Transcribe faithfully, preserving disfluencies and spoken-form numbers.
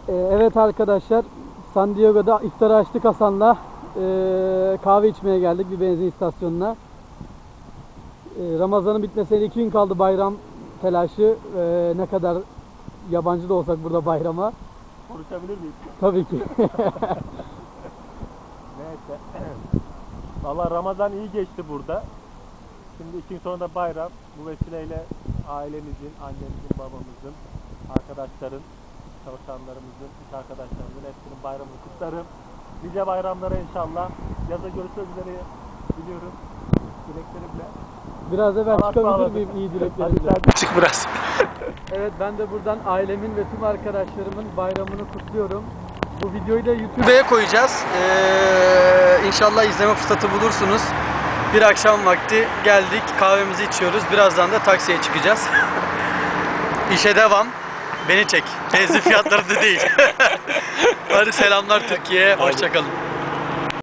Ee, evet arkadaşlar, San Diego'da iftarı açtık Hasan'la. Ee, kahve içmeye geldik bir benzin istasyonuna. Ee, Ramazan'ın bitmesine iki gün kaldı, bayram telaşı. Ee, ne kadar yabancı da olsak burada bayrama. Konuşabilir miyiz? Tabii ki. Neyse. Valla Ramazan iyi geçti burada. Şimdi iki gün sonra da bayram. Bu vesileyle ailemizin, annemizin, babamızın, arkadaşların, çalışanlarımızın, iş arkadaşlarımızın hepsinin bayramını kutlarım. Nice bayramlara inşallah. Yaza görüşmek üzere biliyorum. Dileklerimle. Biraz da ben Allah çıkabilir sağlasın. miyim iyi Hadi dileklerimle? sen çık biraz. Evet, ben de buradan ailemin ve tüm arkadaşlarımın bayramını kutluyorum. Bu videoyu da YouTube'a koyacağız. Ee, İnşallah izleme fırsatı bulursunuz. Bir akşam vakti geldik, kahvemizi içiyoruz. Birazdan da taksiye çıkacağız. İşe devam. Beni çek. Benzin fiyatları da değil. Hadi selamlar Türkiye'ye. Hoşça kalın.